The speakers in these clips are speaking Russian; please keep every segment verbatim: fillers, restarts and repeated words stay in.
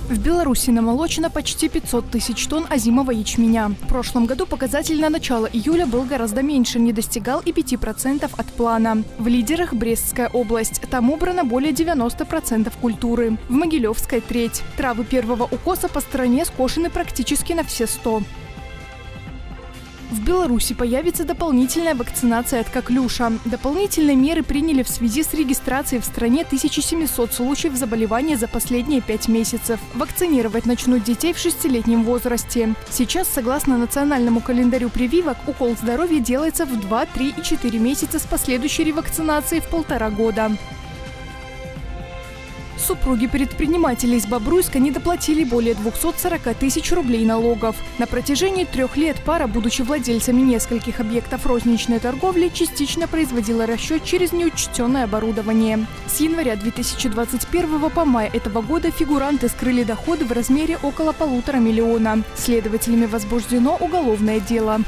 В Беларуси намолочено почти пятьсот тысяч тонн озимого ячменя. В прошлом году показатель на начало июля был гораздо меньше, не достигал и пяти процентов от плана. В лидерах Брестская область. Там убрано более девяноста процентов культуры. В Могилевской – треть. Травы первого укоса по стране скошены практически на все сто. В Беларуси появится дополнительная вакцинация от коклюша. Дополнительные меры приняли в связи с регистрацией в стране тысячи семисот случаев заболевания за последние пять месяцев. Вакцинировать начнут детей в шестилетнем возрасте. Сейчас, согласно национальному календарю прививок, укол здоровья делается в два, три и четыре месяца с последующей ревакцинацией в полтора года. Супруги предпринимателей из Бобруйска недоплатили более двухсот сорока тысяч рублей налогов. На протяжении трех лет пара, будучи владельцами нескольких объектов розничной торговли, частично производила расчет через неучтенное оборудование. С января две тысячи двадцать первого по май этого года фигуранты скрыли доходы в размере около полутора миллиона. Следователями возбуждено уголовное дело.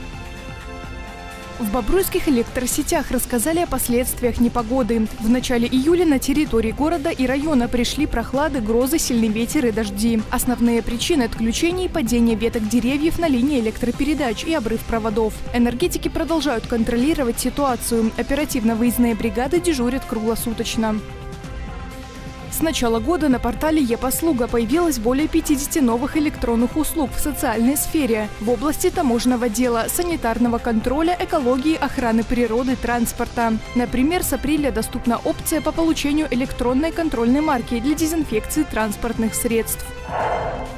В бобруйских электросетях рассказали о последствиях непогоды. В начале июля на территории города и района пришли прохлады, грозы, сильный ветер и дожди. Основные причины отключений – падение веток деревьев на линии электропередач и обрыв проводов. Энергетики продолжают контролировать ситуацию. Оперативно-выездные бригады дежурят круглосуточно. С начала года на портале «Е-послуга» появилось более пятидесяти новых электронных услуг в социальной сфере в области таможенного дела, санитарного контроля, экологии, охраны природы, транспорта. Например, с апреля доступна опция по получению электронной контрольной марки для дезинфекции транспортных средств.